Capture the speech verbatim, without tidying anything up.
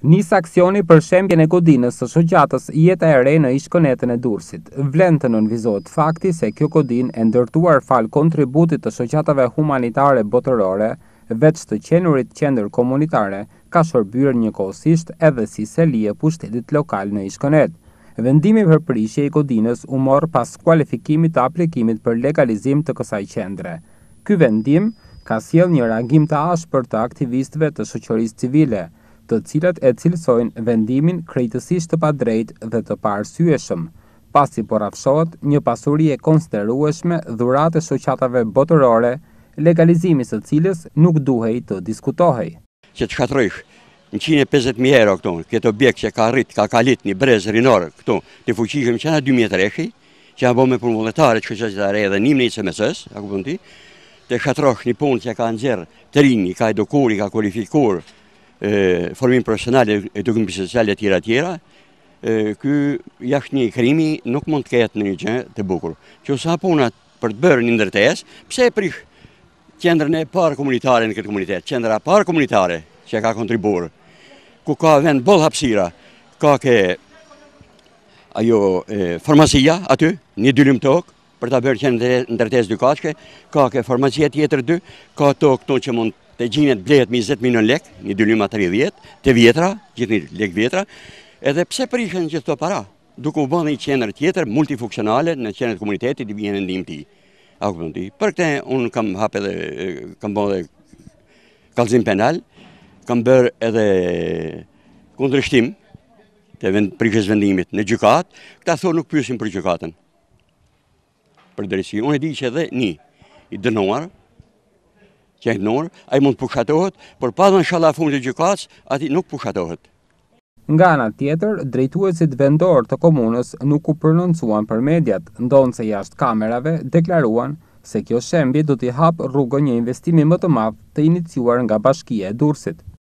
Nis aksioni për shembjen e godinës së shoqatës Jeta e Re në ishkënetën e Durrësit. Vlen të nënvizohet fakti se kjo godinë e ndërtuar fal kontributit të shoqatave humanitare botërore, veç të qenurit qendër komunitare, ka shërbyer njëkohësisht edhe si seli e pushtetit lokal në ishkënet. Vendimi për prishje i godinës u mor pas kualifikimit të aplikimit për legalizim të kësaj qendre. Ky vendim ka sjell një reagim të ashpër të aktivistëve të shoqërisë civile, të cilat e cilësojnë vendimin krejtësisht të padrejtë dhe të paarsyeshëm, pasi po rrafshohet një pasuri e konsiderueshme dhuratë e shoqatave botërore, legalizimi së cilës nuk duhej të diskutohej. Që të shkatrojsh njëqind e pesëdhjetë mijë euro këtu, këtë objekt që ka rrit, ka kalit një brez rinor këtu, të fuqishëm që në dy mijë e treshi, që janë bëme për vullnetare që shoqata e re dhe nim në I C M S-s, a kupton ti, të shkatrosh një punë që ka nxjerr të rinj, i ka edukur, i ka kualifikuar, formim profesional, edukim social e tjera tjera, ky jashtë një krimi nuk mund të ketë në një gjë të bukur. Që sa punat për të bërë një ndërtesë, pse e prish qendrën e parë komunitare në këtë komunitet, qendra e parë komunitare që ka kontribuar, ku ka vend boll hapësira, ka ke ajo e, farmacia aty, një dy lym tokë për ta bërë qendrë ndërtesë dy kachke, ka ke farmacia tjetër dy, ka tokë këtu që mund të gjinet blehet njëzet milion lek, një dy lyma tridhjetë, të vjetra, gjithë një lek vjetra, edhe pse prishen gjithë këto para, duke u bën një qendër tjetër multifunksionale në qendrën e komunitetit i vjen ndihmë ti. A kupton ti? Për këtë unë kam hap edhe kam bën edhe kallëzim penal, kam bërë edhe kundërshtim të vend, prishjes vendimit në gjykat, këta thonë nuk pyesin për gjykatën. Për drejtësi, unë e di që edhe një i dënuar, që e dënuar, ai mund të pushatohet, por pa dhënë shalla fund të gjykatës, ati nuk pushatohet. Nga ana tjetër, drejtuesit vendor të komunës nuk u prononcuan për mediat, ndonse jashtë kamerave deklaruan se kjo shembje do t'i hap rrugën një investimi më të madh të iniciuar nga Bashkia e Durrësit.